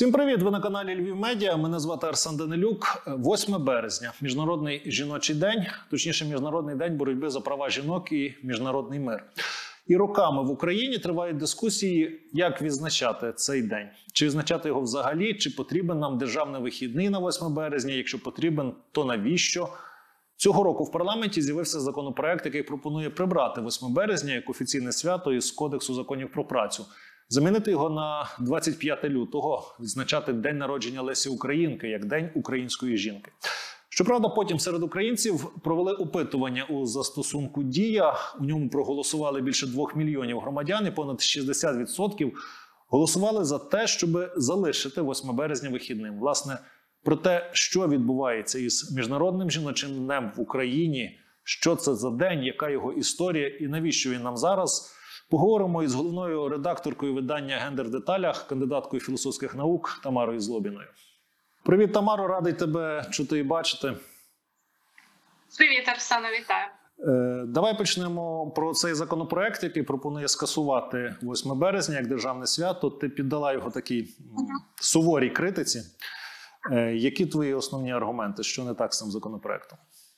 Всім привіт! Ви на каналі Львів Медіа. Мене звати Арсен Данилюк. 8 березня. Міжнародний жіночий день, точніше Міжнародний день боротьби за права жінок і міжнародний мир. І роками в Україні тривають дискусії, як відзначати цей день. Чи відзначати його взагалі, чи потрібен нам державний вихідний на 8 березня, якщо потрібен, то навіщо? Цього року в парламенті з'явився законопроект, який пропонує прибрати 8 березня як офіційне свято із Кодексу законів про працю. Замінити його на 25 лютого, відзначати День народження Лесі Українки як День української жінки. Щоправда, потім серед українців провели опитування у застосунку «Дія». У ньому проголосували більше 2 мільйонів громадян і понад 60% голосували за те, щоб залишити 8 березня вихідним. Власне, про те, що відбувається із Міжнародним жіночим днем в Україні, що це за день, яка його історія і навіщо він нам зараз, поговоримо із головною редакторкою видання «Гендер в деталях», кандидаткою філософських наук Тамарою Злобіною. Привіт, Тамаро, радий тебе чути і бачити. Привіт, Арсена, вітаю. Давай почнемо про цей законопроект, який пропонує скасувати 8 березня як державне свято. Ти піддала його такій суворій критиці. Які твої основні аргументи, що не так з цим законопроектом?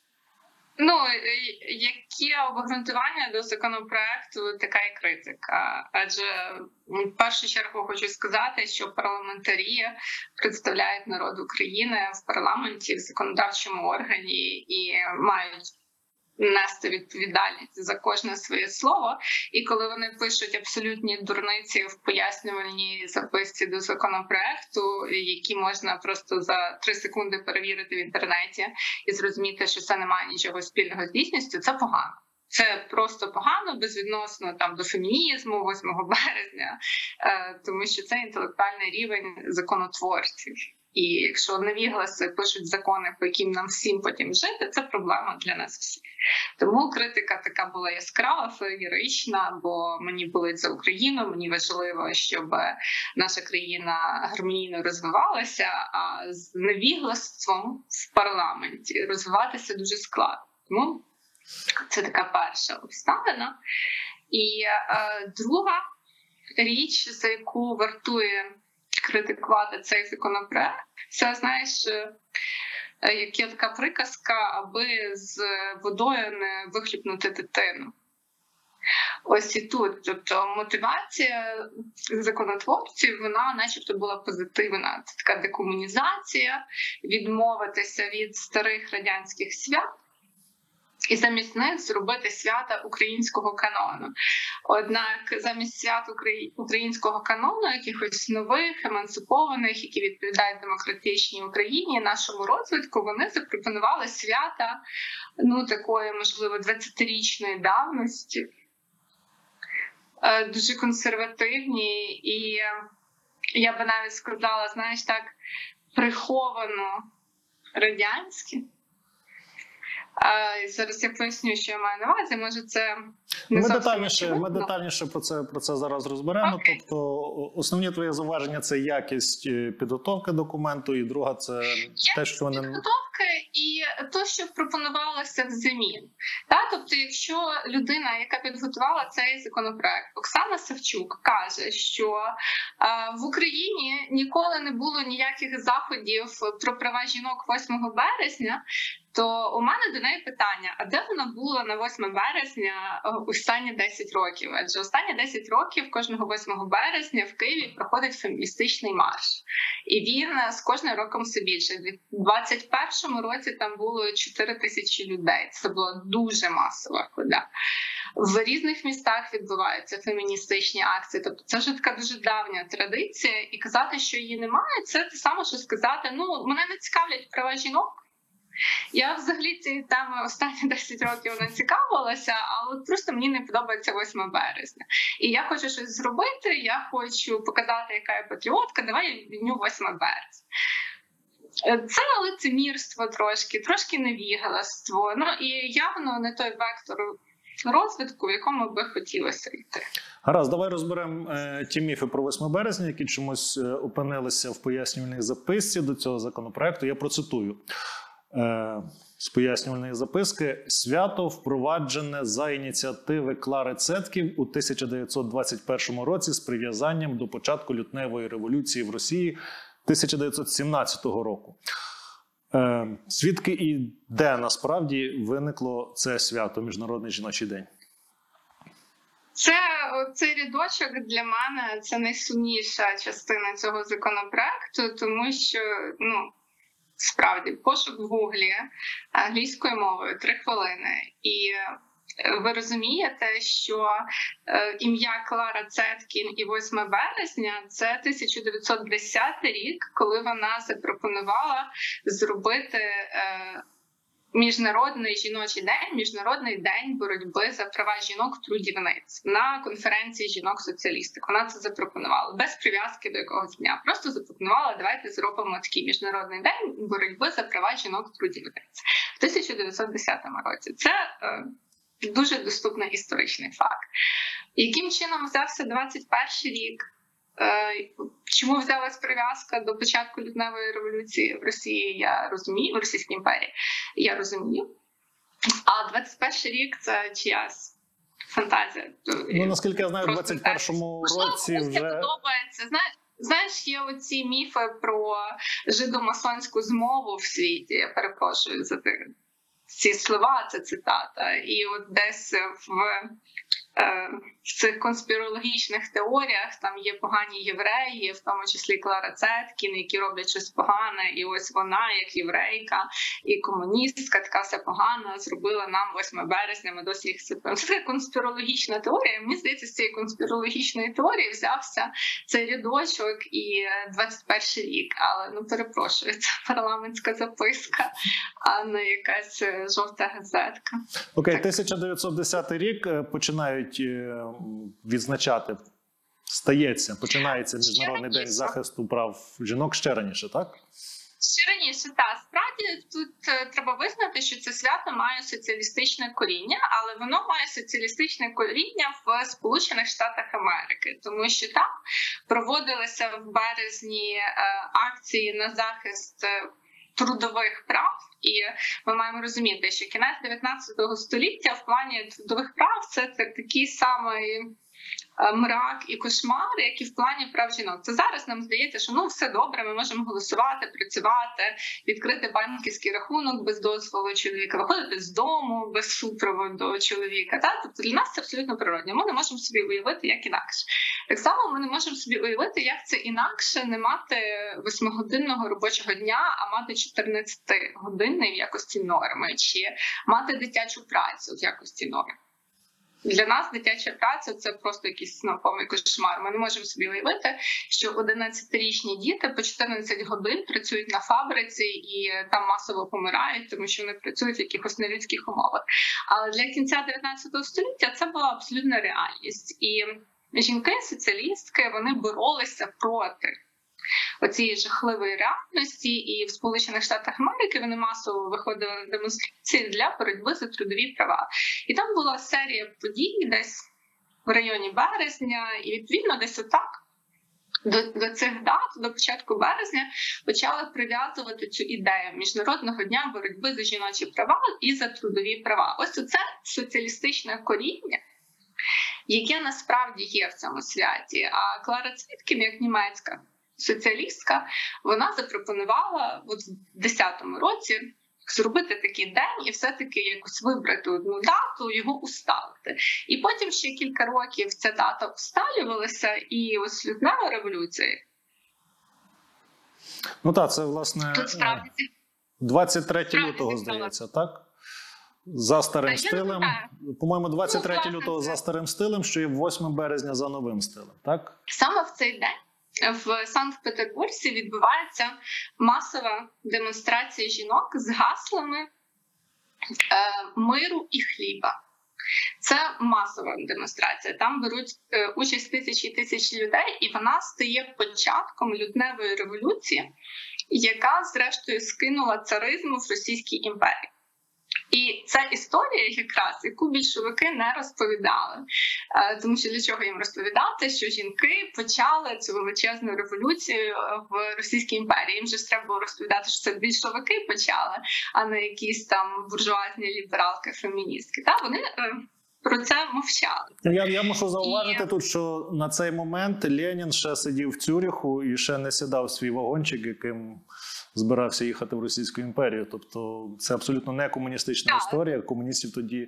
Які обґрунтування до законопроекту, така і критика. Адже в першу чергу хочу сказати, що парламентарі представляють народ України в парламенті, в законодавчому органі і мають нести відповідальність за кожне своє слово. І коли вони пишуть абсолютні дурниці в пояснювальній записці до законопроекту, які можна просто за 3 секунди перевірити в інтернеті і зрозуміти, що це не має нічого спільного з дійсністю, це погано. Це просто погано, безвідносно до фемінізму 8 березня, тому що це інтелектуальний рівень законотворців. І якщо невігласи пишуть закони, по яким нам всім потім жити, це проблема для нас всіх. Тому критика така була яскрава, феєрична, бо мені болить за Україну, мені важливо, щоб наша країна гармонійно розвивалася, а з невіглаством в парламенті розвиватися дуже складно. Тому це така перша обставина. І друга річ, за яку вартує критикувати цей законопроект, це, знаєш, як є така приказка, аби з водою не вихлюпнути дитину. Ось і тут. Тобто мотивація законотворців, вона начебто була позитивна. Це така декомунізація, відмовитися від старих радянських свят і замість них зробити свята українського канону. Однак замість свят українського канону, якихось нових, емансипованих, які відповідають демократичній Україні, нашому розвитку, вони запропонували свята, такої, можливо, 20-річної давності, дуже консервативні і, я би навіть сказала, знаєш, так, приховано радянські. Зараз я поясню, що я маю на увазі. Може, це не Ми детальніше про це зараз розберемо. Okay. Тобто, основні твої зауваження – це якість підготовки документу, і друга – це те, що вони... Підготовки і те, що пропонувалося взамін. Тобто, якщо людина, яка підготувала цей законопроект, Оксана Савчук, каже, що в Україні ніколи не було ніяких заходів про права жінок 8 березня, то у мене до неї питання, а де вона була на 8 березня останні 10 років? Адже останні 10 років кожного 8 березня в Києві проходить феміністичний марш. І він з кожним роком все більше. У 2021 році там було 4 тисячі людей. Це була дуже масова хода. В різних містах відбуваються феміністичні акції. Тобто це вже така дуже давня традиція. І казати, що її немає, це те саме, що сказати, мене не цікавлять права жінок. Я взагалі цією темою останні 10 років не цікавилася, але просто мені не подобається 8 березня. І я хочу щось зробити, я хочу показати, яка я патріотка, давай я відміню 8 березня. Це лицемірство трошки невігластво, і явно не той вектор розвитку, в якому би хотілося йти. Гаразд, давай розберемо ті міфи про 8 березня, які чомусь опинилися в пояснювальній записці до цього законопроекту. Я процитую з пояснювальної записки. Свято впроваджене за ініціативи Клари Цетків у 1921 році з прив'язанням до початку лютневої революції в Росії 1917 року. Звідки і де насправді виникло це свято, Міжнародний жіночий день? Цей рядочок для мене це найсумніша частина цього законопроекту, тому що, справді, пошук в Гуглі англійською мовою 3 хвилини. І ви розумієте, що ім'я Клара Цеткін і 8 березня – це 1910 рік, коли вона запропонувала зробити Міжнародний жіночий день, Міжнародний день боротьби за права жінок-трудівниць на конференції жінок-соціалісток. Вона це запропонувала без прив'язки до якогось дня. Просто запропонувала, давайте зробимо такий Міжнародний день боротьби за права жінок-трудівниць в 1910 році. Це дуже доступний історичний факт. Яким чином взявся 21 рік? Чому взялась прив'язка до початку лютневої революції в Росії, я розумію, в Російській імперії, я розумію. А 21 рік – це чиясь фантазія. Наскільки я знаю, в 21-му році вже... подобається. Знаєш, є оці міфи про жидомасонську змову в світі, я перепрошую за ці слова, це цитата. І от десь в цих конспірологічних теоріях там є погані євреї, в тому числі Клара Цеткін, які роблять щось погане, і ось вона, як єврейка і комуністка, така вся погана, зробила нам 8 березня, ми досі їх цитуємо. Це така конспірологічна теорія. Мені здається, з цієї конспірологічної теорії взявся цей рядочок і 21 рік. Але, перепрошую, це парламентська записка, а не якась жовта газетка. Окей, 1910 рік починають відзначати, починається Міжнародний день захисту прав жінок ще раніше, так? Ще раніше, так. Справді, тут треба визнати, що це свято має соціалістичне коріння, але воно має соціалістичне коріння в Сполучених Штатах Америки, тому що там проводилися в березні акції на захист трудових прав, і ми маємо розуміти, що кінець 19 століття в плані трудових прав – це такий самий мрак і кошмар, як і в плані прав жінок. Це зараз нам здається, що все добре, ми можемо голосувати, працювати, відкрити банківський рахунок без дозволу чоловіка, виходити з дому без супроводу чоловіка. Тобто для нас це абсолютно природне. Ми не можемо собі уявити, як інакше. Так само ми не можемо собі уявити, як це інакше не мати 8-годинного робочого дня, а мати 14-годинний в якості норми, чи мати дитячу працю в якості норми. Для нас дитяча праця – це просто якийсь повний кошмар. Ми не можемо собі уявити, що 11-річні діти по 14 годин працюють на фабриці і там масово помирають, тому що вони працюють в якихось нелюдських умовах. Але для кінця 19 століття це була абсолютна реальність. І жінки-соціалістки, вони боролися проти оцієї жахливої реальності, і в Сполучених Штатах Америки вони масово виходили на демонстрації для боротьби за трудові права. І там була серія подій десь в районі березня, і відповідно десь отак до цих дат, до початку березня, почали прив'язувати цю ідею Міжнародного дня боротьби за жіночі права і за трудові права. Ось це соціалістичне коріння, яке насправді є в цьому святі. А Клара Цеткін, як німецька соціалістка, вона запропонувала в 10-му році зробити такий день і все-таки якось вибрати одну дату, його усталити. І потім ще кілька років ця дата усталювалася, і ось лютнева революція. Це, власне, тут справді 23 лютого, здається, так? За старим стилем. По-моєму, 23 лютого за старим стилем, що є 8 березня за новим стилем, так? Саме в цей день в Санкт-Петербурзі відбувається масова демонстрація жінок з гаслами миру і хліба. Це масова демонстрація. Там беруть участь тисячі і тисячі людей, і вона стає початком лютневої революції, яка, зрештою, скинула царизму в Російській імперії. І це історія, якраз, яку більшовики не розповідали. Тому що для чого їм розповідати, що жінки почали цю величезну революцію в Російській імперії. Їм же ж треба було розповідати, що це більшовики почали, а не якісь там буржуазні лібералки-феміністки. Вони про це мовчали. Я мушу зауважити тут, що на цей момент Ленін ще сидів в Цюриху і ще не сідав в свій вагончик, яким збирався їхати в Російську імперію. Тобто це абсолютно не комуністична історія. Комуністів тоді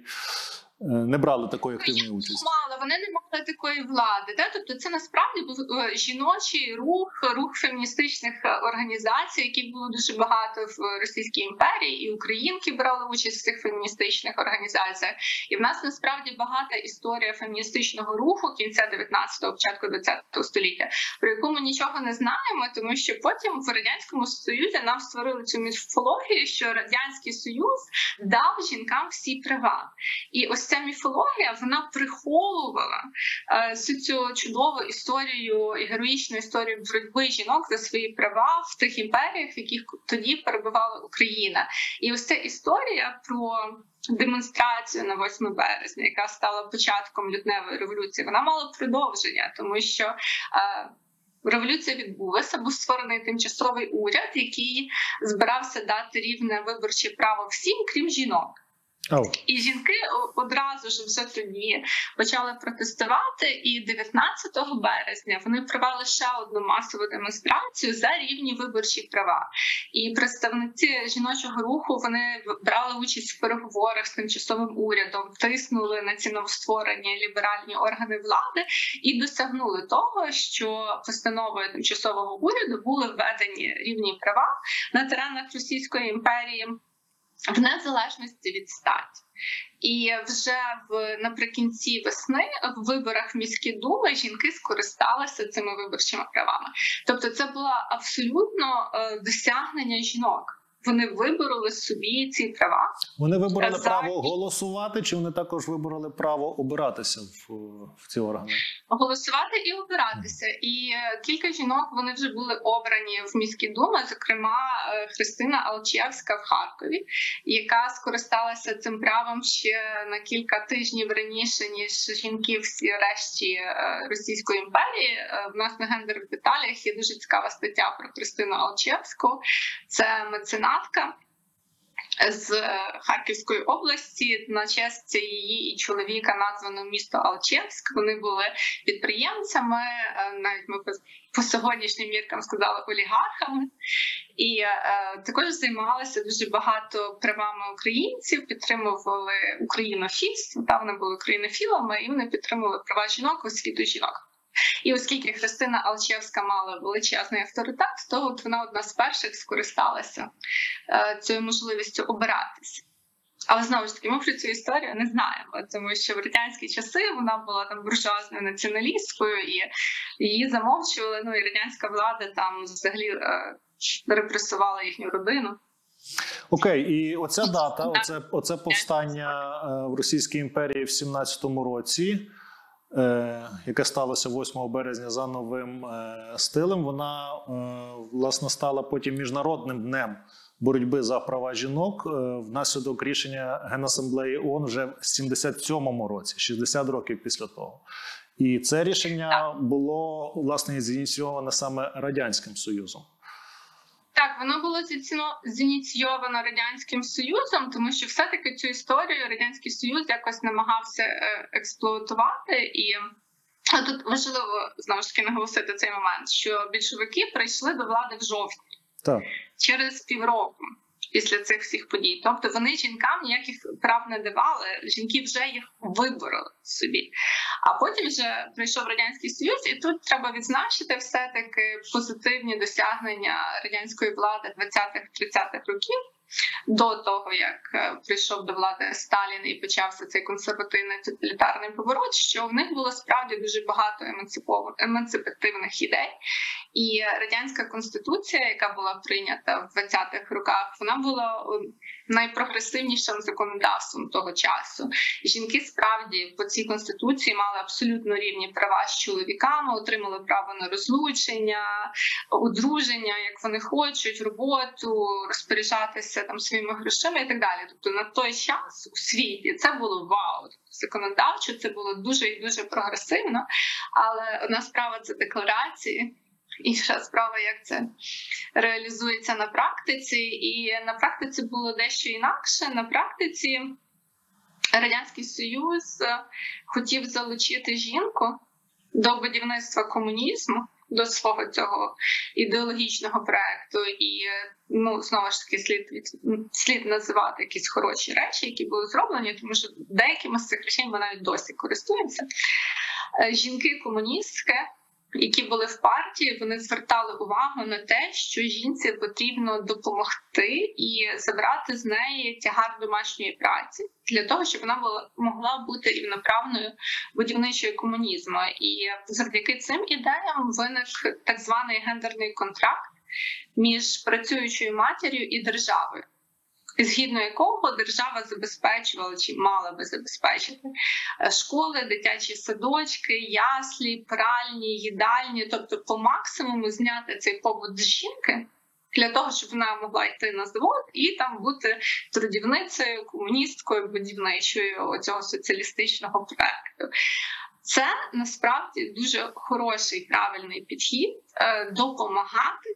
не брали такої активної участі. Вони не мали такої влади. Тобто це насправді був жіночий рух феміністичних організацій, яких було дуже багато в Російській імперії, і українки брали участь в цих феміністичних організаціях. І в нас насправді багата історія феміністичного руху кінця 19-го, початку 20-го століття, про яку ми нічого не знаємо, тому що потім в Радянському Союзі нам створили цю міфологію, що Радянський Союз дав жінкам всі права. І ось ця міфологія, вона приховувала всю цю чудову історію і героїчну історію боротьби жінок за свої права в тих імперіях, в яких тоді перебувала Україна. І ось ця історія про демонстрацію на 8 березня, яка стала початком лютневої революції, вона мала продовження, тому що революція відбулася, був створений тимчасовий уряд, який збирався дати рівне виборче право всім, крім жінок. І жінки одразу ж вже тоді почали протестувати, і 19 березня вони провели ще одну масову демонстрацію за рівні виборчі права. І представниці жіночого руху, вони брали участь в переговорах з тимчасовим урядом, тиснули на ці новостворені ліберальні органи влади і досягнули того, що постановою тимчасового уряду були введені рівні права на теренах Російської імперії в незалежності від статі. І вже наприкінці весни в виборах в міські думи жінки скористалися цими виборчими правами. Тобто це було абсолютно досягнення жінок. Вони вибороли собі ці права. Вони вибороли право голосувати, чи вони також вибороли право обиратися в ці органи? Голосувати і обиратися. І кілька жінок, вони вже були обрані в міські думи, зокрема Христина Алчевська в Харкові, яка скористалася цим правом ще на кілька тижнів раніше, ніж жінки всі решті Російської імперії. В нас на «Гендер в деталях» є дуже цікава стаття про Христину Алчевську. Це меценатка з Харківської області. На честь її і чоловіка названо місто Алчевськ. Вони були підприємцями, навіть ми по сьогоднішнім міркам сказали олігархами. І також займалися дуже багато правами українців, підтримували українофільство, вони були українофілами, і вони підтримували права жінок, освіту жінок. І оскільки Христина Алчевська мала величезний авторитет, то от вона одна з перших скористалася цією можливістю обиратися. Але знову ж таки, ми про цю історію не знаємо, тому що в радянські часи вона була там буржуазною націоналісткою, і її замовчували, і радянська влада там взагалі репресувала їхню родину. Окей, і оця дата, оце повстання в Російській імперії в 17-му році, яке сталося 8 березня за новим стилем, вона, власне, стала потім Міжнародним днем боротьби за права жінок внаслідок рішення Генасамблеї ООН вже в 77-му році, 60 років після того. І це рішення було, власне, зініційоване саме Радянським Союзом. Так, воно було зініційовано Радянським Союзом, тому що все-таки цю історію Радянський Союз якось намагався експлуатувати. І тут важливо, знову ж таки, наголосити цей момент, що більшовики прийшли до влади в жовтні, через півроку після цих всіх подій. Тобто вони жінкам ніяких прав не давали, жінки вже їх вибороли собі. А потім вже прийшов Радянський Союз, і тут треба відзначити все-таки позитивні досягнення радянської влади 20-30-х років, до того, як прийшов до влади Сталін і почався цей консервативний тоталітарний поворот, що в них було справді дуже багато емансипативних ідей. І радянська конституція, яка була прийнята в 20-х роках, вона була найпрогресивнішим законодавством того часу. І жінки справді по цій конституції мали абсолютно рівні права з чоловіками, отримали право на розлучення, одруження, як вони хочуть, роботу, розпоряджатися там своїми грошима і так далі. Тобто на той час у світі це було вау. Законодавчо це було дуже і дуже прогресивно, але одна справа – це декларації, інша справа, як це реалізується на практиці. І на практиці було дещо інакше. На практиці Радянський Союз хотів залучити жінку до будівництва комунізму, до свого цього ідеологічного проекту, і знову ж таки слід називати якісь хороші речі, які були зроблені, тому що деякими з цих речей ми навіть досі користуємося. Жінки-комуністки, які були в партії, вони звертали увагу на те, що жінці потрібно допомогти і забрати з неї тягар домашньої праці для того, щоб вона могла бути рівноправною будівничою комунізму. І завдяки цим ідеям виник так званий гендерний контракт між працюючою матір'ю і державою, згідно якого держава забезпечувала чи мала би забезпечити школи, дитячі садочки, яслі, пральні, їдальні, тобто по максимуму зняти цей побут з жінки для того, щоб вона могла йти на завод і там бути трудівницею, комуністкою, будівничою оцього соціалістичного проекту. Це насправді дуже хороший, правильний підхід допомагати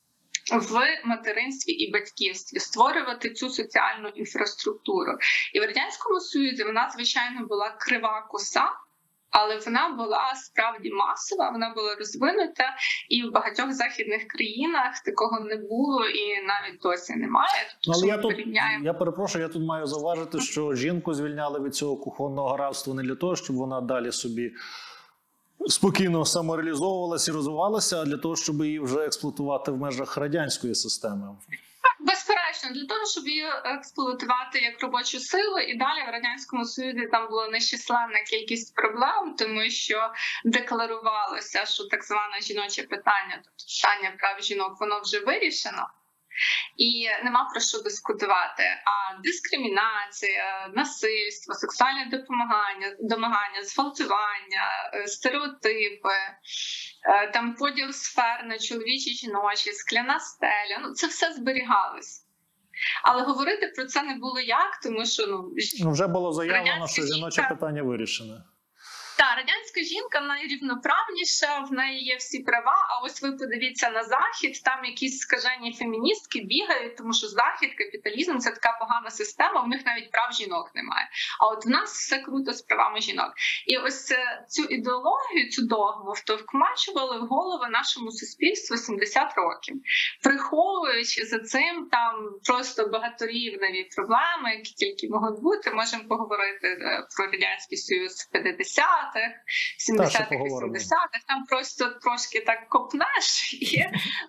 в материнстві і батьківстві, створювати цю соціальну інфраструктуру. І в Радянському Союзі вона, звичайно, була крива коса, але вона була справді масова, вона була розвинута, і в багатьох західних країнах такого не було і навіть досі немає. Тобто, я перепрошую, я тут маю зауважити, що жінку звільняли від цього кухонного рабства не для того, щоб вона далі собі спокійно самореалізовувалася і розвивалася, а для того, щоб її вже експлуатувати в межах радянської системи. Безперечно, для того, щоб її експлуатувати як робочу силу, і далі в Радянському Союзі там була нечисленна кількість проблем, тому що декларувалося, що так зване жіноче питання, тобто питання прав жінок, воно вже вирішено. І нема про що дискутувати. А дискримінація, насильство, сексуальне домагання, зґвалтування, стереотипи, там поділ сфер на чоловічі, жіночі, скляна стеля, це все зберігалось. Але говорити про це не було як, тому що вже було заявлено, що жіноче питання вирішене. Так, радянська жінка найрівноправніша, в неї є всі права, а ось ви подивіться на Захід, там якісь скажені феміністки бігають, тому що Захід, капіталізм – це така погана система, в них навіть прав жінок немає. А от в нас все круто з правами жінок. І ось цю ідеологію, цю догму втовкмачували в голови нашому суспільству 70 років, приховуючи за цим там просто багаторівневі проблеми, які тільки можуть бути. Можемо поговорити про Радянський Союз в 50-х, 70-х, 80-х, там просто трошки так копнеш і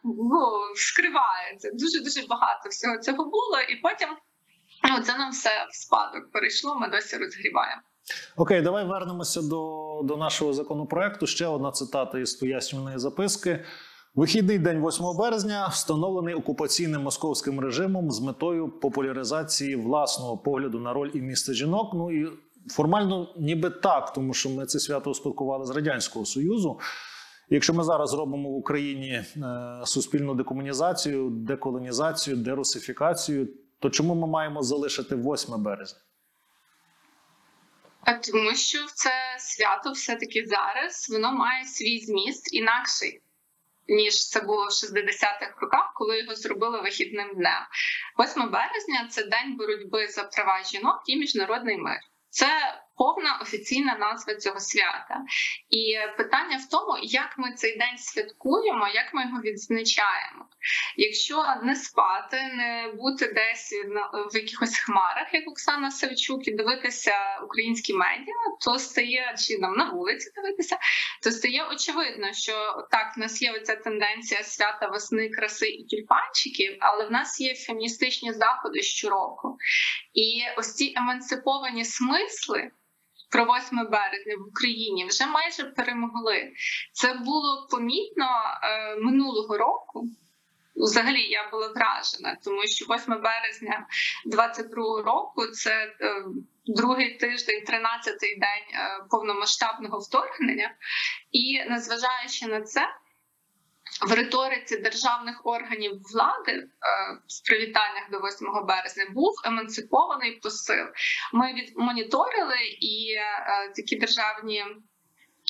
вскривається. Дуже багато всього цього було, і потім це нам все в спадок перейшло, ми досі розгріваємо. Окей, давай вернемося до нашого законопроекту. Ще одна цитата із пояснювальної записки. Вихідний день 8 березня встановлений окупаційним московським режимом з метою популяризації власного погляду на роль і місце жінок. І формально ніби так, тому що ми це свято успадкували з Радянського Союзу. Якщо ми зараз робимо в Україні суспільну декомунізацію, деколонізацію, дерусифікацію, то чому ми маємо залишити 8 березня? Тому що це свято все-таки зараз, воно має свій зміст інакший, ніж це було в 60-х роках, коли його зробили вихідним днем. 8 березня – це день боротьби за права жінок і міжнародний мир. Це повна офіційна назва цього свята. І питання в тому, як ми цей день святкуємо, як ми його відзначаємо. Якщо не спати, не бути десь в якихось хмарах, як Оксана Савчук, і дивитися українські медіа, то стає, чи на вулиці дивитися, то стає очевидно, що так, в нас є оця тенденція свята весни, краси і тюльпанчиків, але в нас є феміністичні заходи щороку. І ось ці емансиповані смисли про 8 березня в Україні вже майже перемогли. Це було помітно минулого року. Взагалі я була вражена, тому що 8 березня 22-го року – це другий тиждень, 13-й день повномасштабного вторгнення. І незважаючи на це, в риториці державних органів влади в привітаннях до 8 березня був емансипований посил. Ми моніторили, і такі державні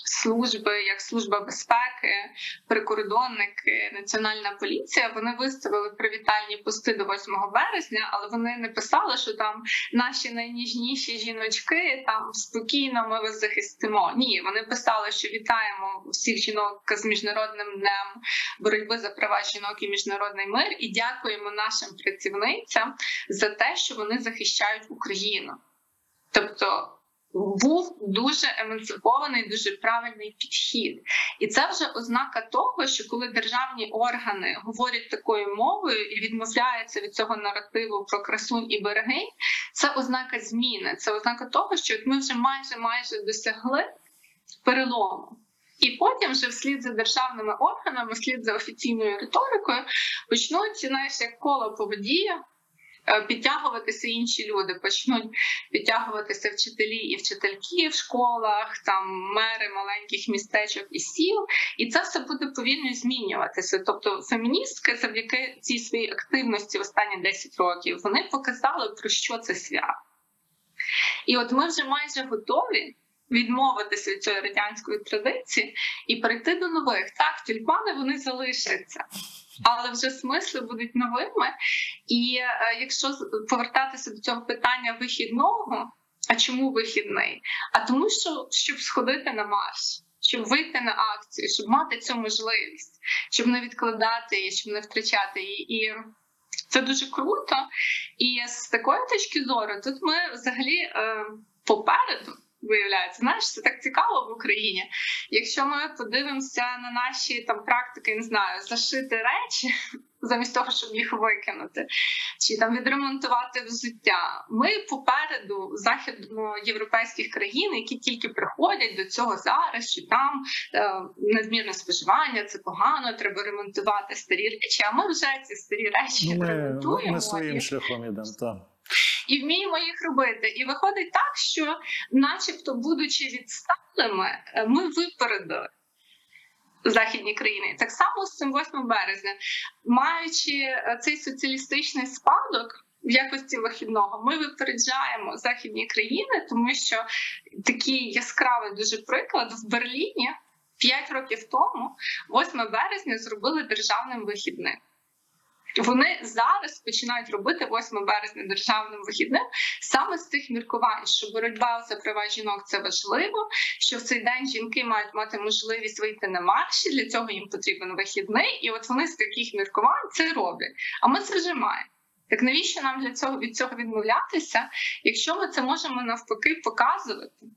служби, як Служба безпеки, прикордонники, Національна поліція, вони виставили привітальні пости до 8 березня, але вони не писали, що там наші найніжніші жіночки, там спокійно ми вас захистимо. Ні, вони писали, що вітаємо всіх жінок з Міжнародним днем боротьби за права жінок і міжнародний мир, і дякуємо нашим працівницям за те, що вони захищають Україну. Тобто був дуже емансипований, дуже правильний підхід. І це вже ознака того, що коли державні органи говорять такою мовою і відмовляються від цього наративу про красунь і берегинь, це ознака зміни, це ознака того, що ми вже майже досягли перелому. І потім вже вслід за державними органами, вслід за офіційною риторикою почнуть, знаєш, як коло по воді, підтягуватися інші люди, почнуть підтягуватися вчителі і вчительки в школах, там мери маленьких містечок і сіл, і це все буде повільно змінюватися. Тобто феміністки завдяки цій своїй активності в останні 10 років, вони показали, про що це свято. І от ми вже майже готові відмовитися від цієї радянської традиції і перейти до нових. Так, тюльпани, вони залишаться, але вже смисли будуть новими. І якщо повертатися до цього питання вихідного, а чому вихідний? А тому, що щоб сходити на марш, щоб вийти на акцію, щоб мати цю можливість, щоб не відкладати її, щоб не втрачати її. І це дуже круто. І з такої точки зору, тут ми взагалі попереду, виявляється, знаєш, це так цікаво в Україні. Якщо ми подивимося на наші там практики, не знаю, зашити речі замість того, щоб їх викинути, чи там відремонтувати взуття, ми попереду західноєвропейських країн, які тільки приходять до цього зараз, що там надмірне споживання, це погано, треба ремонтувати старі речі, а ми вже ці старі речі ремонтуємо. Ми своїм шляхом йдемо, так. І вміємо їх робити. І виходить так, що начебто, будучи відсталими, ми випередили західні країни. Так само з цим 8 березня. Маючи цей соціалістичний спадок в якості вихідного, ми випереджаємо західні країни, тому що такий яскравий дуже приклад в Берліні 5 років тому 8 березня зробили державним вихідним. Вони зараз починають робити 8 березня державним вихідним саме з тих міркувань, що боротьба за права жінок – це важливо, що в цей день жінки мають мати можливість вийти на марші, для цього їм потрібен вихідний, і от вони з таких міркувань це роблять. А ми це вже маємо. Так навіщо нам від цього відмовлятися, якщо ми це можемо навпаки показувати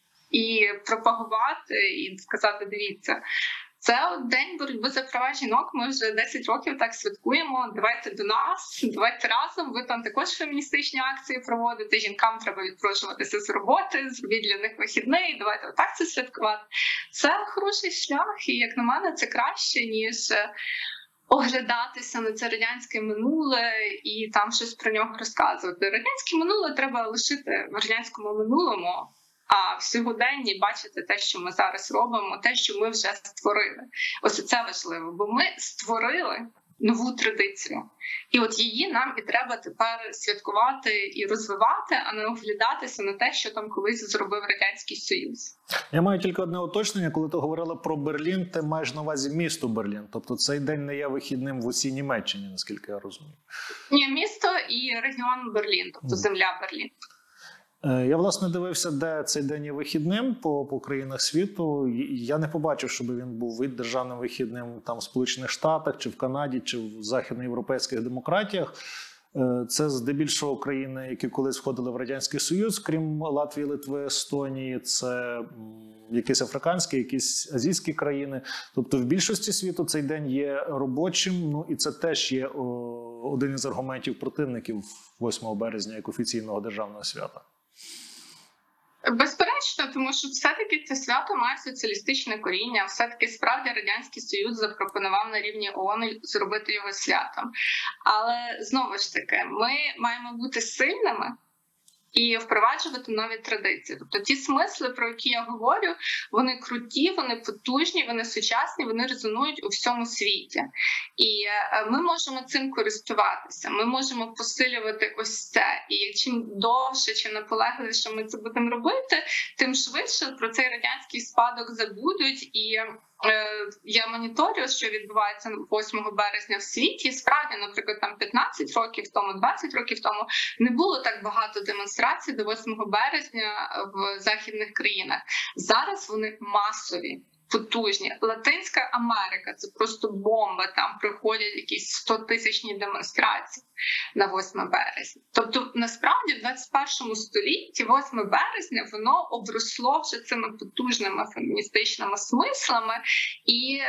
і пропагувати, і сказати, дивіться, це день боротьби за права жінок, ми вже 10 років так святкуємо, давайте до нас, давайте разом, ви там також феміністичні акції проводите, жінкам треба відпрошуватися з роботи, зробіть для них вихідний, давайте отак це святкувати. Це хороший шлях, і як на мене це краще, ніж оглядатися на це радянське минуле і там щось про нього розказувати. Радянське минуле треба лишити в радянському минулому, а в сьогоденні бачити те, що ми зараз робимо, те, що ми вже створили. Ось це важливо, бо ми створили нову традицію. І от її нам і треба тепер святкувати і розвивати, а не оглядатися на те, що там колись зробив Радянський Союз. Я маю тільки одне уточнення. Коли ти говорила про Берлін, ти маєш на увазі місто Берлін. Тобто цей день не є вихідним в усій Німеччині, наскільки я розумію. Ні, місто і регіон Берлін, тобто земля Берлін. Я, власне, дивився, де цей день є вихідним по країнах світу. Я не побачив, щоб він був державним вихідним там в Сполучених Штатах, чи в Канаді, чи в західноєвропейських демократіях. Це здебільшого країни, які колись входили в Радянський Союз, крім Латвії, Литви, Естонії. Це якісь африканські, якісь азійські країни. Тобто в більшості світу цей день є робочим. Ну і це теж є один із аргументів противників 8 березня як офіційного державного свята. Безперечно, тому що все-таки це свято має соціалістичне коріння, все-таки справді Радянський Союз запропонував на рівні ООН зробити його святом. Але, знову ж таки, ми маємо бути сильними і впроваджувати нові традиції. Тобто ті смисли, про які я говорю, вони круті, вони потужні, вони сучасні, вони резонують у всьому світі. І ми можемо цим користуватися, ми можемо посилювати ось це. І чим довше, чим наполегливіше ми це будемо робити, тим швидше про цей радянський спадок забудуть. І я моніторю, що відбувається 8 березня в світі. Справді, наприклад, там 15 років тому, 20 років тому не було так багато демонстрацій до 8 березня в західних країнах. Зараз вони масові, потужні. Латинська Америка – це просто бомба. Там проходять якісь 100-тисячні демонстрації на 8 березня. Тобто, насправді, в 21 столітті 8 березня воно обросло вже цими потужними феміністичними смислами. І,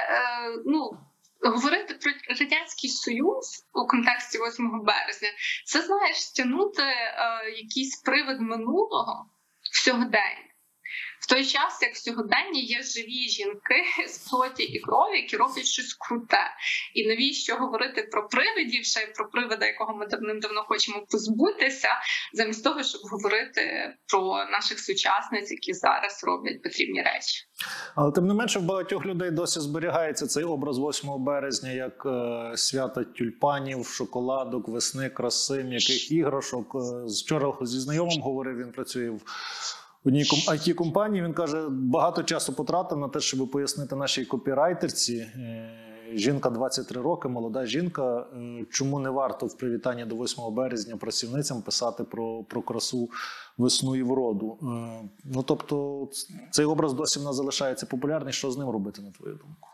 говорити про Радянський Союз у контексті 8 березня – це, знаєш, стягнути якийсь привид минулого в сьогодення. В той час, як в сьогоденні є живі жінки з плоті і крові, які роблять щось круте. І навіщо говорити про привидів, ще й про привида, якого ми давним-давно хочемо позбутися, замість того, щоб говорити про наших сучасниць, які зараз роблять потрібні речі. Але тим не менше в багатьох людей досі зберігається цей образ 8 березня як свята тюльпанів, шоколадок, весни, краси, м'яких іграшок. Вчора зі знайомим говорив, він працює в одній IT-компанії, він каже, багато часу потратив на те, щоб пояснити нашій копірайтерці, жінка 23 роки, молода жінка, чому не варто в привітанні до 8 березня працівницям писати про красу, весну і вроду. Тобто цей образ досі в нас залишається популярний. Що з ним робити, на твою думку?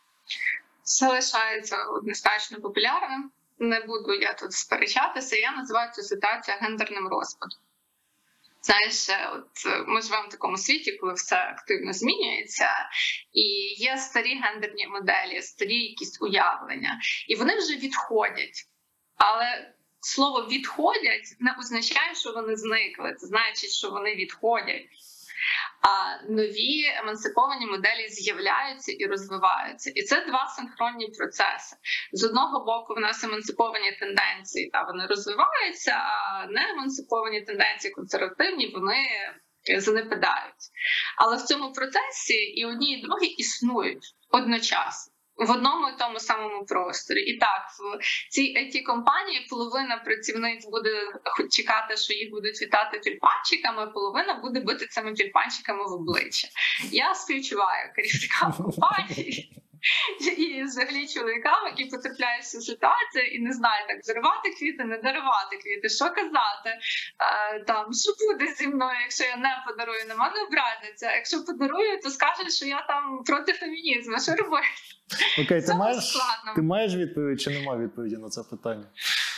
Залишається однозначно популярним. Не буду я тут сперечатися. Я називаю цю ситуацію гендерним розпадом. Знаєш, от ми живемо в такому світі, коли все активно змінюється, і є старі гендерні моделі, старі якісь уявлення, і вони вже відходять. Але слово «відходять» не означає, що вони зникли, це значить, що вони відходять. А нові емансиповані моделі з'являються і розвиваються. І це два синхронні процеси. З одного боку, в нас емансиповані тенденції, та вони розвиваються, а не емансиповані тенденції консервативні, вони занепадають. Але в цьому процесі і одні, і другі існують одночасно. В одному і тому самому просторі. І так, в цій IT-компанії половина працівниць буде чекати, що їх будуть вітати тюльпанчиками, а половина буде бити цими тюльпанчиками в обличчя. Я співчуваю керівникам компанії і взагалі чоловікам, які потрапляють в цю ситуацію і не знають, так, дарувати квіти, не дарувати квіти, що казати, що буде зі мною, якщо я не подарую, на мене образиться, а якщо подарую, то скажуть, що я там проти фемінізму, що робити? Окей, ти маєш відповідь чи немає відповіді на це питання?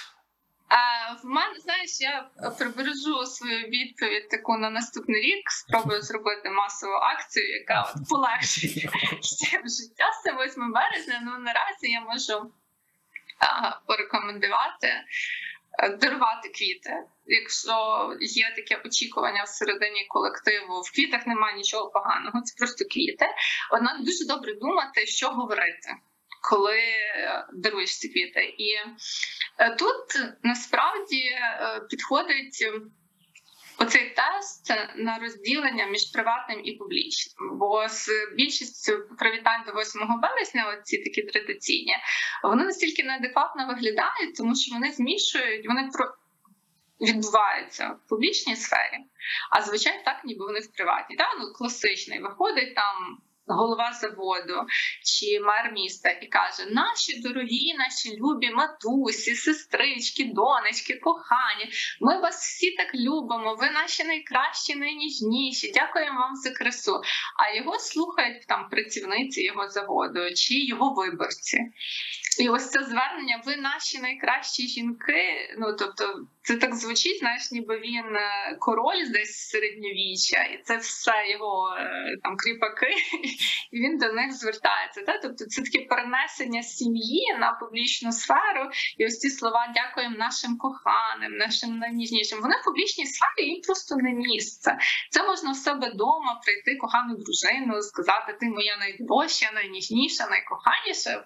В мене, знаєш, я прибережу свою відповідь таку на наступний рік, спробую зробити масову акцію, яка от полегшить всім життя з цим 8 березня. Ну, наразі я можу порекомендувати дарувати квіти. Якщо є таке очікування всередині колективу, в квітах немає нічого поганого, це просто квіти. Однак дуже добре думати, що говорити, коли даруєш ці квіти. І тут насправді підходить оцей тест на розділення між приватним і публічним. Бо з більшістю привітань до 8 березня, ці такі традиційні, вони настільки неадекватно виглядають, тому що вони змішують, вони відбуваються в публічній сфері, а звичайно так, ніби вони в приватній. Класичний, виходить там голова заводу чи мер міста і каже: наші дорогі, наші любі матусі, сестрички, донечки, кохані, ми вас всі так любимо, ви наші найкращі, найніжніші, дякуємо вам за красу. А його слухають там працівниці його заводу чи його виборці. І ось це звернення: ви наші найкращі жінки, тобто це так звучить, знаєш, ніби він король десь з середньовіччя, і це все його там кріпаки, і він до них звертається. Тобто це таке перенесення сім'ї на публічну сферу, і ось ці слова «дякуємо нашим коханим, нашим найніжнішим», вони в публічній сфері, їм просто не місце. Це можна в себе вдома прийти, кохану дружину, сказати: ти моя найдорожча, найніжніша, найкоханіша.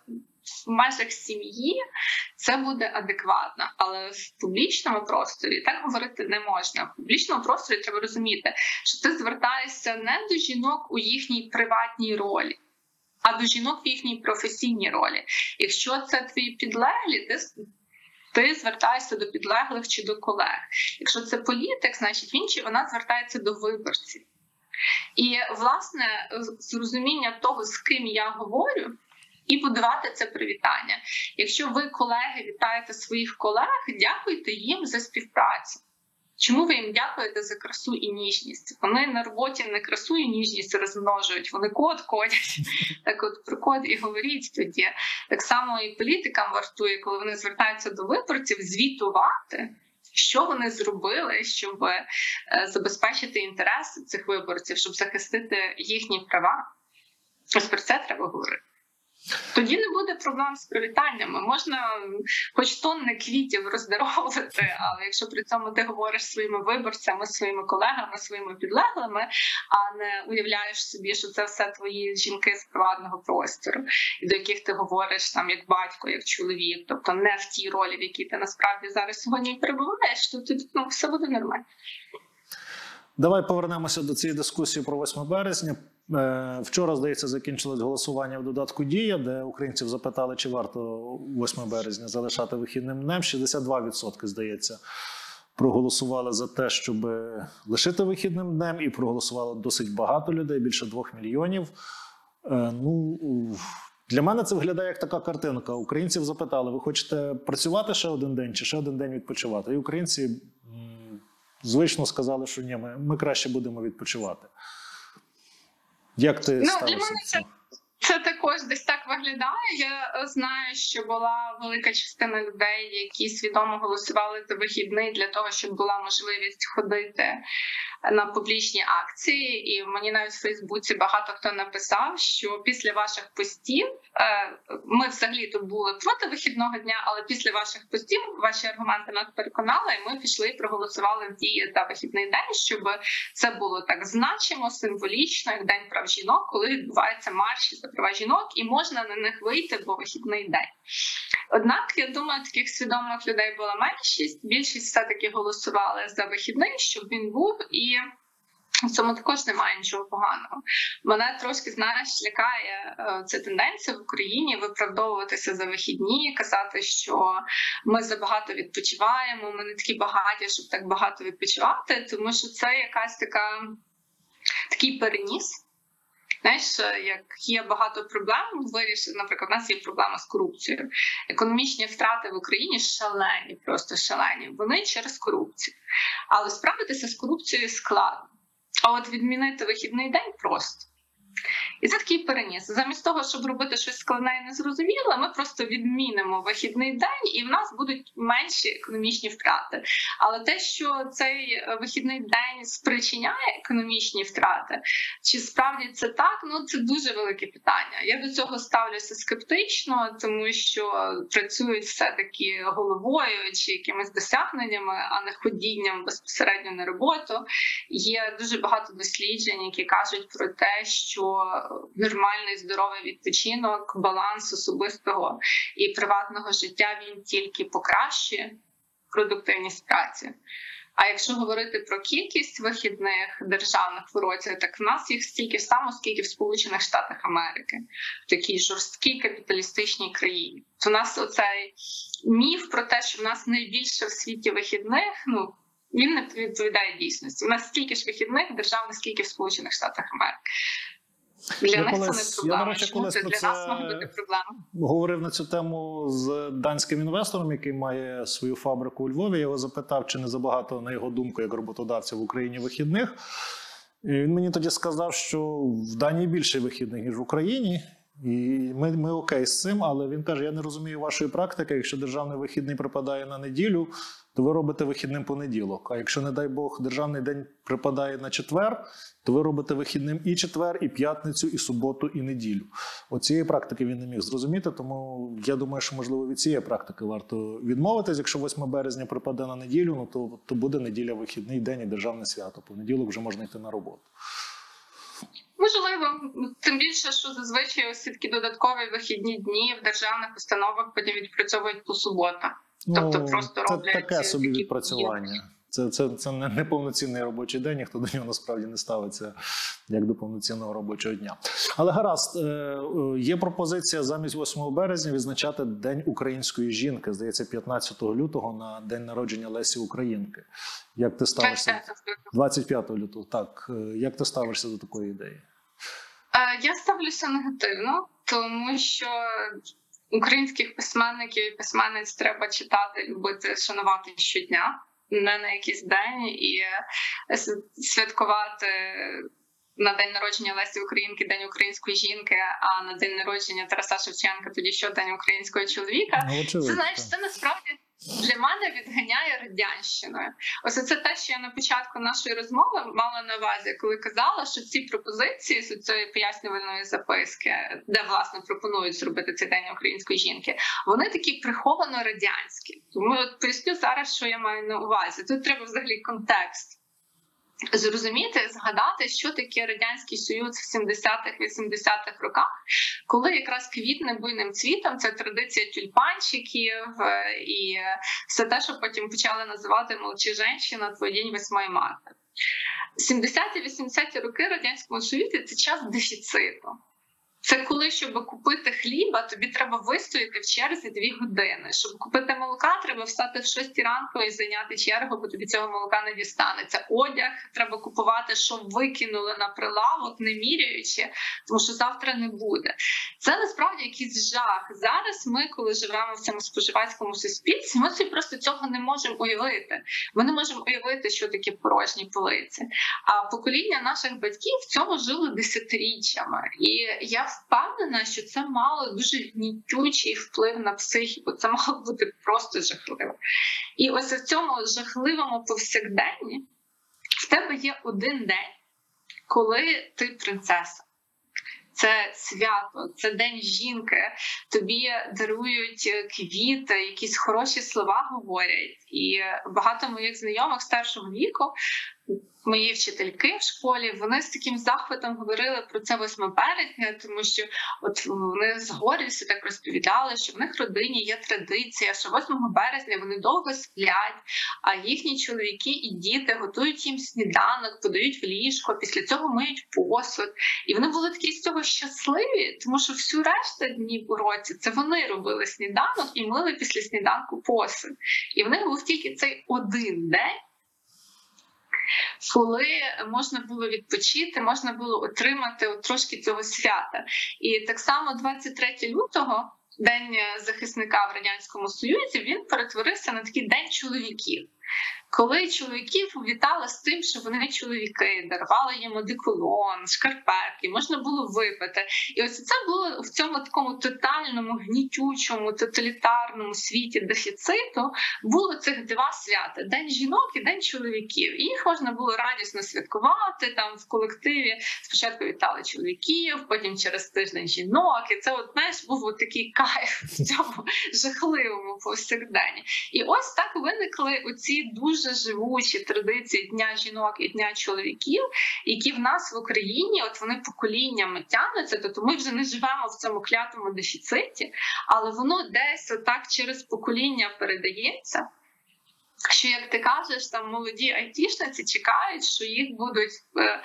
в межах сім'ї це буде адекватно, але в публічному просторі так говорити не можна. В публічному просторі треба розуміти, що ти звертаєшся не до жінок у їхній приватній ролі, а до жінок в їхній професійній ролі. Якщо це твої підлеглі, ти звертаєшся до підлеглих чи до колег. Якщо це політик, значить він чи вона звертається до виборців. І, власне, з розуміння того, з ким я говорю, і будувати це привітання. Якщо ви, колеги, вітаєте своїх колег, дякуйте їм за співпрацю. Чому ви їм дякуєте за красу і ніжність? Вони на роботі не красу і ніжність розмножують, вони код кодять. Так от про код і говоріть тоді. Так само і політикам вартує, коли вони звертаються до виборців, звітувати, що вони зробили, щоб забезпечити інтереси цих виборців, щоб захистити їхні права. Ось про це треба говорити. Тоді не буде проблем з привітаннями. Можна хоч тонни квітів роздаровувати, але якщо при цьому ти говориш своїми виборцями, своїми колегами, своїми підлеглими, а не уявляєш собі, що це все твої жінки з приватного простору, і до яких ти говориш там як батько, як чоловік, тобто не в тій ролі, в якій ти насправді зараз сьогодні перебуваєш, то тоді все буде нормально. Давай повернемося до цієї дискусії про 8 березня. Вчора, здається, закінчилось голосування в додатку «Дія», де українців запитали, чи варто 8 березня залишати вихідним днем. 62%, здається, проголосували за те, щоб лишити вихідним днем, і проголосувало досить багато людей, більше 2 мільйонів. Для мене це виглядає як така картинка. Українців запитали, ви хочете працювати ще один день чи ще один день відпочивати? І українці звично сказали, що ні, ми краще будемо відпочивати. Як ти ставишся до цього? Це також десь так виглядає. Я знаю, що була велика частина людей, які свідомо голосували за вихідний для того, щоб була можливість ходити на публічні акції. І мені навіть в Фейсбуці багато хто написав, що після ваших постів, ми взагалі-то були проти вихідного дня, але після ваших постів ваші аргументи нас переконали, і ми пішли і проголосували в Дії за вихідний день, щоб це було так значимо, символічно, як День прав жінок, коли відбуваються марші за права жінок, і можна на них вийти, бо вихідний день. Однак, я думаю, таких свідомих людей була меншість. Більшість все-таки голосували за вихідний, щоб він був, і в цьому також немає нічого поганого. Мене трошки, лякає ця тенденція в Україні виправдовуватися за вихідні, казати, що ми забагато відпочиваємо, ми не такі багаті, щоб так багато відпочивати, тому що це якась такий переніс. Знаєш, як є багато проблем вирішити, наприклад, у нас є проблема з корупцією. Економічні втрати в Україні шалені, просто шалені. Вони через корупцію. Але справитися з корупцією складно. А от відмінити вихідний день просто. І це такий переніс. Замість того, щоб робити щось складне і незрозуміле, ми просто відмінимо вихідний день, і в нас будуть менші економічні втрати. Але те, що цей вихідний день спричиняє економічні втрати, чи справді це так, це дуже велике питання. Я до цього ставлюся скептично, тому що працюють все-таки головою чи якимись досягненнями, а не ходінням безпосередньо на роботу. Є дуже багато досліджень, які кажуть про те, що нормальний здоровий відпочинок, баланс особистого і приватного життя, він тільки покращує продуктивність праці. А якщо говорити про кількість вихідних державних в році, так в нас їх стільки ж само, скільки в Сполучених Штатах Америки, в такій жорсткій капіталістичній країні. То у нас оцей міф про те, що в нас найбільше в світі вихідних, він не відповідає дійсності. У нас стільки ж вихідних державних, скільки в Сполучених Штатах Америки. Для них це не проблема. Чому це для нас може бути проблема? Говорив на цю тему з данським інвестором, який має свою фабрику у Львові. Я його запитав, чи не забагато, на його думку, як роботодавця в Україні вихідних. І він мені тоді сказав, що в Данії більше вихідних, ніж в Україні. І ми окей з цим, але він каже, я не розумію вашої практики. Якщо державний вихідний припадає на неділю, то ви робите вихідним понеділок. А якщо, не дай Бог, державний день припадає на четвер, то ви робите вихідним і четвер, і п'ятницю, і суботу, і неділю. Оцієї практики він не міг зрозуміти, тому я думаю, що, можливо, від цієї практики варто відмовитись. Якщо 8 березня припаде на неділю, то буде неділя вихідний день і державне свято. Понеділок вже можна йти на роботу. Можливо, тим більше, що зазвичай ось такі додаткові вихідні дні в державних установах потім відпрацьовують по суботах. Тобто просто роблять це таке собі такі відпрацювання. Це не повноцінний робочий день, ніхто до нього насправді не ставиться як до повноцінного робочого дня. Але гаразд, є пропозиція замість 8 березня відзначати День української жінки, здається, 15 лютого на день народження Лесі Українки. Як ти ставишся? 25 лютого, так. Як ти ставишся до такої ідеї? Я ставлюся негативно, тому що українських письменників і письменниць треба читати, любити, шанувати щодня, не на якийсь день, і святкувати на день народження Лесі Українки, День української жінки, а на день народження Тараса Шевченка тоді що День українського чоловіка. Це, знаєш, це насправді для мене відганяє радянщиною. Ось це те, що я на початку нашої розмови мала на увазі, коли казала, що ці пропозиції з цієї пояснювальної записки, де, власне, пропонують зробити цей День української жінки, вони такі приховано радянські. Тому от поясню зараз, що я маю на увазі. Тут треба взагалі контекст зрозуміти, згадати, що таке Радянський Союз в 70-х-80-х роках, коли якраз квітне буйним цвітом, це традиція тюльпанчиків і все те, що потім почали називати «Молчи, женщина, твій день 8 марта». 70-80-ті роки Радянського Союзу – це час дефіциту. Це коли, щоб купити хліба, тобі треба вистояти в черзі 2 години. Щоб купити молока, треба встати в 6 ранку і зайняти чергу, бо тобі цього молока не дістанеться. Одяг треба купувати, що викинули на прилавок, не міряючи, тому що завтра не буде. Це насправді якийсь жах. Зараз ми, коли живемо в цьому споживацькому суспільстві, ми собі просто цього не можемо уявити. Ми не можемо уявити, що таке порожні полиці. А покоління наших батьків в цьому жило десятиріччями. І я впевнена, що це мало дуже гнітючий вплив на психіку. Це мало бути просто жахливо. І ось в цьому жахливому повсякденні в тебе є один день, коли ти принцеса. Це свято, це День жінки, тобі дарують квіти, якісь хороші слова говорять. І багато моїх знайомих старшого віку, мої вчительки в школі, вони з таким захватом говорили про це 8 березня, тому що от вони з гордістю так розповідали, що в них в родині є традиція, що 8 березня вони довго сплять, а їхні чоловіки і діти готують їм сніданок, подають в ліжко, після цього миють посуд. І вони були такі з цього щасливі, тому що всю решту днів у році це вони робили сніданок і мили після сніданку посуд. І в них був тільки цей один день, коли можна було відпочити, можна було отримати трошки цього свята. І так само 23 лютого, День захисника в Радянському Союзі, він перетворився на такий День чоловіків. Коли чоловіків вітали з тим, що вони чоловіки, дарували їм одеколон, шкарпетки, можна було випити. І ось це було в цьому такому тотальному, гнітючому, тоталітарному світі дефіциту, було цих 2 свята – День жінок і День чоловіків. І їх можна було радісно святкувати, там в колективі спочатку вітали чоловіків, потім через тиждень жінок. І це, знаєш, був такий кайф в цьому жахливому повсякденні. І ось так виникли оці дуже живучі традиції Дня жінок і Дня чоловіків, які в нас в Україні, от вони поколіннями тягнуться, тобто ми вже не живемо в цьому клятому дефіциті, але воно десь отак через покоління передається, що, як ти кажеш, там молоді айтішниці чекають, що їх будуть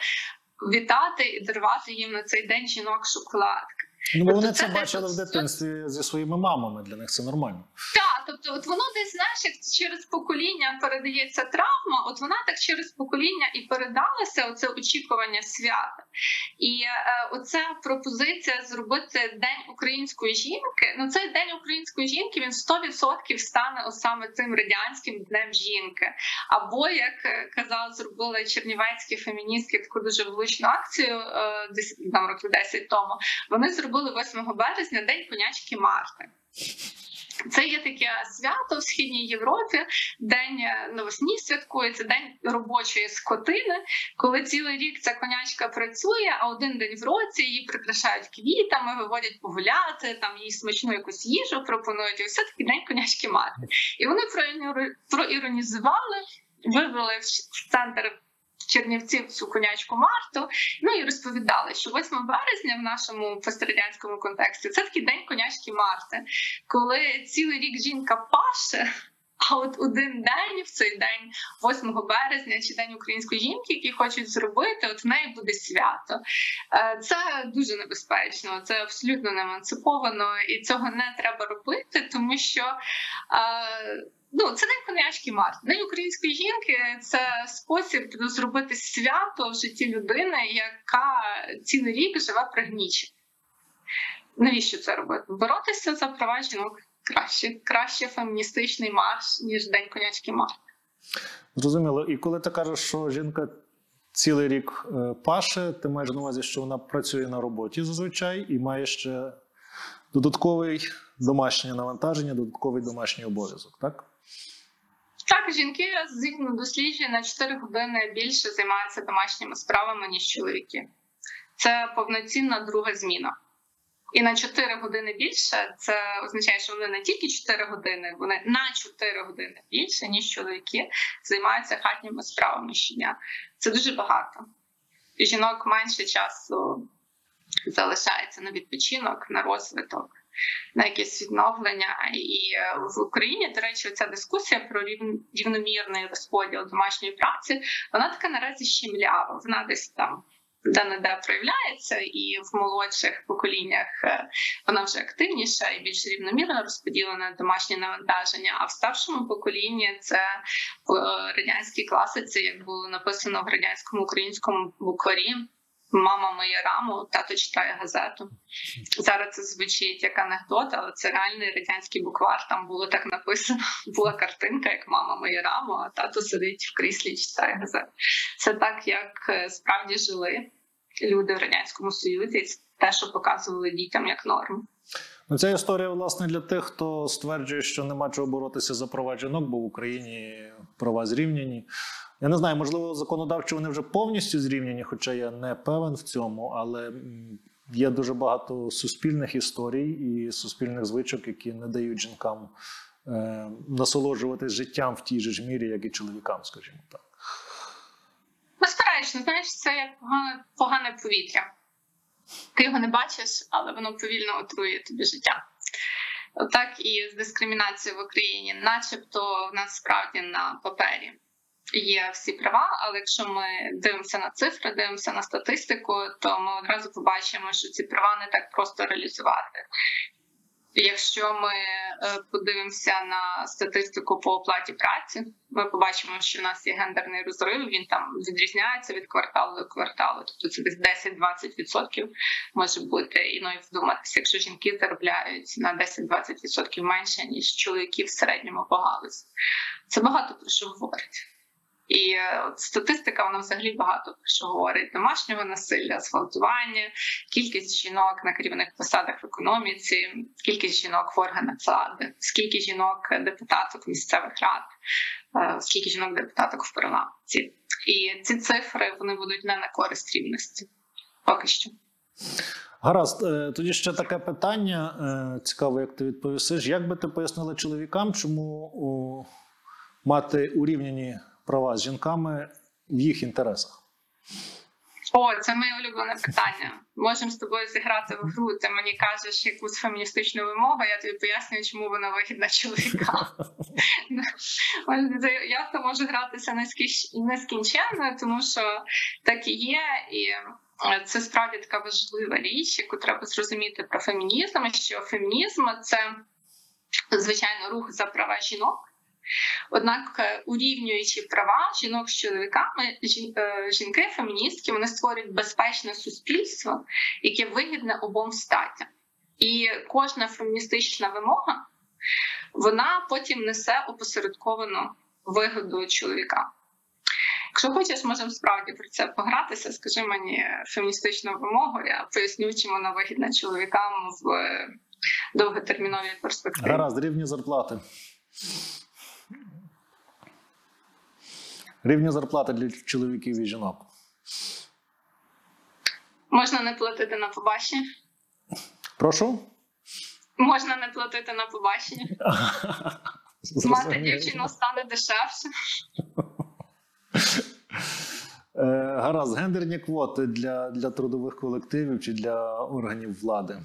вітати і дарувати їм на цей день жінок шоколадки. Ну, бо вони це бачили в дитинстві зі своїми мамами, для них це нормально. Так, тобто от воно десь, знаєш, як через покоління передається травма, от вона так через покоління і передалася, оце очікування свята. І оця пропозиція зробити День української жінки, ну цей День української жінки, він 100% стане ось саме цим радянським Днем жінки. Або, як казала, зробили чернівецькі феміністки таку дуже влучну акцію, десь там років 10 тому, вони зробили 8 березня День конячки Марти. Це є таке свято в Східній Європі, день навесні святкується, день робочої скотини, коли цілий рік ця конячка працює, а один день в році її прикрашають квітами, виводять погуляти, там їй смачну якусь їжу пропонують, і ось такий День конячки Марти. І вони проіронізували, вивели в центр Чернівців цю конячку Марту, ну і розповідали, що 8 березня в нашому пострадянському контексті це такий день конячки Марти, коли цілий рік жінка паше, а от один день, в цей день, 8 березня, чи День української жінки, який хочуть зробити, от в неї буде свято. Це дуже небезпечно, це абсолютно не емансиповано, і цього не треба робити, тому що це День конячки Марти. День української жінки – це спосіб зробити свято в житті людини, яка цілий рік живе пригнічена. Навіщо це робити? Боротися за права жінок краще феміністичний марш, ніж День конячки Марти. Зрозуміло. І коли ти кажеш, що жінка цілий рік паше, ти маєш на увазі, що вона працює на роботі зазвичай і має ще додатковий домашнє навантаження, додатковий домашній обов'язок, так? Так, жінки, згідно досліджень, на 4 години більше займаються домашніми справами, ніж чоловіки. Це повноцінна друга зміна. І на 4 години більше, це означає, що вони не тільки 4 години, вони на 4 години більше, ніж чоловіки, займаються хатніми справами щодня. Це дуже багато. І жінок менше часу залишається на відпочинок, на розвиток, на якесь відновлення. І в Україні, до речі, ця дискусія про рівномірний розподіл домашньої праці, вона така наразі ще млява. Вона десь там де-не-де проявляється, і в молодших поколіннях вона вже активніша і більш рівномірно розподілене домашнє навантаження. А в старшому поколінні це в радянській класиці, як було написано в радянському українському букварі, «Мама миє раму, тато читає газету». Зараз це звучить як анекдот, але це реальний радянський буквар. Там було так написано, була картинка, як мама миє раму, а тато сидить в кріслі і читає газету. Це так, як справді жили люди в Радянському Союзі, те, що показували дітям як норму. Ця історія, власне, для тих, хто стверджує, що нема чого боротися за права жінок, бо в Україні права зрівняні. Я не знаю, можливо, законодавчо вони вже повністю зрівняні, хоча я не певен в цьому, але є дуже багато суспільних історій і суспільних звичок, які не дають жінкам насолоджуватись життям в тій же ж мірі, як і чоловікам, скажімо так. Безперечно, знаєш, це як погане повітря. Ти його не бачиш, але воно повільно отрує тобі життя. Отак і з дискримінацією в Україні. Начебто, насправді, на папері є всі права, але якщо ми дивимося на цифри, дивимося на статистику, то ми одразу побачимо, що ці права не так просто реалізувати. Якщо ми подивимося на статистику по оплаті праці, ми побачимо, що в нас є гендерний розрив, він там відрізняється від кварталу до кварталу. Тобто це десь 10-20% може бути. І вдуматися, якщо жінки заробляють на 10-20% менше, ніж чоловіки в середньому по галузі. Це багато про що говорить. І статистика, вона взагалі багато про що говорить. Домашнього насилля, зґвалтування, кількість жінок на керівних посадах в економіці, кількість жінок в органах влади, скільки жінок депутаток місцевих рад, скільки жінок депутаток в парламенті. І ці цифри, вони будуть не на користь рівності. Поки що. Гаразд. Тоді ще таке питання. Цікаво, як ти відповісиш. Як би ти пояснила чоловікам, чому мати урівняні права з жінками в їх інтересах? Це моє улюблене питання. Можемо з тобою зіграти в гру. Ти мені кажеш якусь феміністичну вимогу, я тобі пояснюю, чому вона вигідна чоловікам. Я то можу гратися нескінченно, тому що так і є. І це справді така важлива річ, яку треба зрозуміти про фемінізм, що фемінізм – це, звичайно, рух за права жінок. Однак, урівнюючи права жінок з чоловіками, жінки, феміністки, вони створюють безпечне суспільство, яке вигідне обом статям. І кожна феміністична вимога, вона потім несе опосередковану вигоду чоловіка. Якщо хочеш, можемо справді про це погратися. Скажи мені феміністичну вимогу, я поясню, чим вона вигідна чоловікам в довготерміновій перспективі. Гаразд, рівні зарплати. Рівні зарплати для чоловіків і жінок. Можна не платити на побачення. Прошу? Можна не платити на побачення. Мати дівчину стане дешевше. Гаразд, гендерні квоти для трудових колективів чи для органів влади?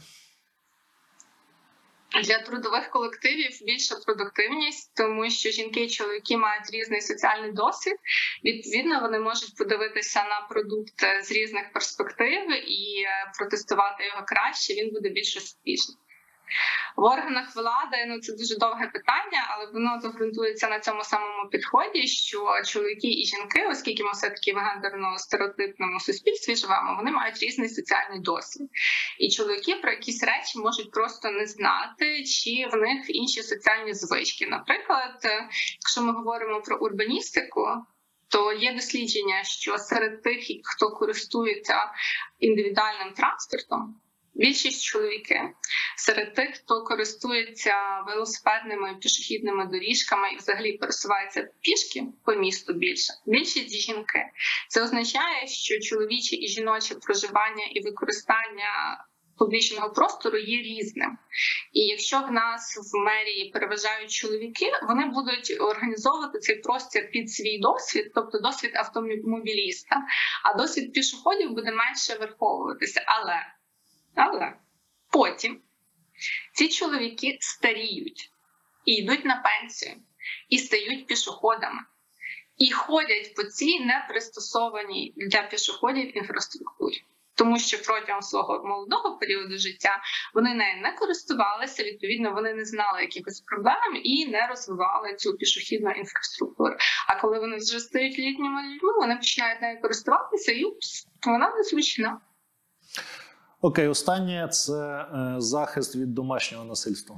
Для трудових колективів більша продуктивність, тому що жінки і чоловіки мають різний соціальний досвід. Відповідно, вони можуть подивитися на продукт з різних перспектив і протестувати його краще, він буде більш успішним. В органах влади це дуже довге питання, але воно ґрунтується на цьому самому підході, що чоловіки і жінки, оскільки ми все-таки в гендерно-стереотипному суспільстві живемо, вони мають різний соціальний досвід. І чоловіки про якісь речі можуть просто не знати, чи в них інші соціальні звички. Наприклад, якщо ми говоримо про урбаністику, то є дослідження, що серед тих, хто користується індивідуальним транспортом, більшість чоловіки. Серед тих, хто користується велосипедними пішохідними доріжками і взагалі пересувається пішки по місту більшість жінки. Це означає, що чоловіче і жіноче проживання і використання публічного простору є різним. І якщо в нас в мерії переважають чоловіки, вони будуть організовувати цей простір під свій досвід, тобто досвід автомобіліста, а досвід пішоходів буде менше враховуватися. Але потім ці чоловіки старіють і йдуть на пенсію, і стають пішоходами, і ходять по цій непристосованій для пішоходів інфраструктурі. Тому що протягом свого молодого періоду життя вони нею не користувалися, відповідно, вони не знали якихось проблем і не розвивали цю пішохідну інфраструктуру. А коли вони вже стають літніми людьми, вони починають нею користуватися і вона незручна. Окей, останнє – це захист від домашнього насильства.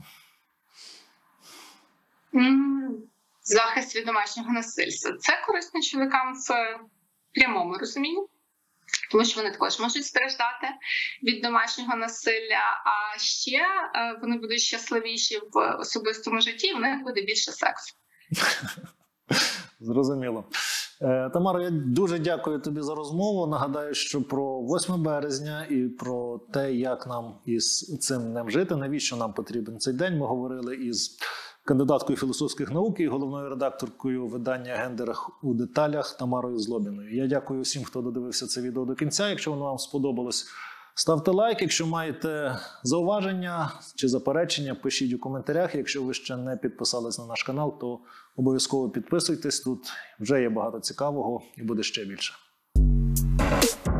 Захист від домашнього насильства. Це корисно чоловікам в прямому розумінні, тому що вони також можуть страждати від домашнього насилля, а ще вони будуть щасливіші в особистому житті, в них буде більше сексу. Зрозуміло. Тамаро, я дуже дякую тобі за розмову. Нагадаю, що про 8 березня і про те, як нам із цим днем жити, навіщо нам потрібен цей день, ми говорили із кандидаткою філософських наук і головною редакторкою видання «Гендер у деталях» Тамарою Злобіною. Я дякую всім, хто додивився це відео до кінця. Якщо воно вам сподобалось, ставте лайк. Якщо маєте зауваження чи заперечення, пишіть у коментарях. Якщо ви ще не підписались на наш канал, то обов'язково підписуйтесь. Тут вже є багато цікавого і буде ще більше.